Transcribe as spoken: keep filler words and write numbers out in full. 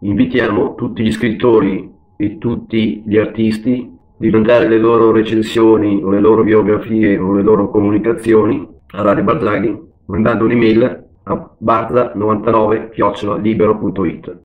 invitiamo tutti gli scrittori e tutti gli artisti di mandare le loro recensioni o le loro biografie o le loro comunicazioni a Radio Barzagli mandando un'email a barza novantanove chiocciola libero punto it.